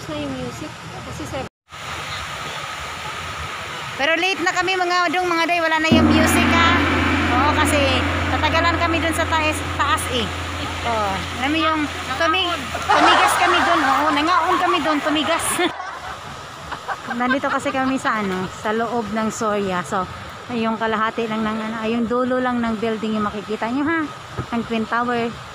Tapos na yung music. Kasi 7. Pero late na kami mga day, wala na yung music ha. Oo, kasi tatagalan kami dun sa taas eh. Oh, alam mo yung tumigas kami dun. Oo, nangaon kami dun, tumigas. Nandito kasi kami sa sa loob ng SURRIA. So, yung kalahati lang ng yung dulo lang ng building yung makikita nyo ha. Ang Twin Tower.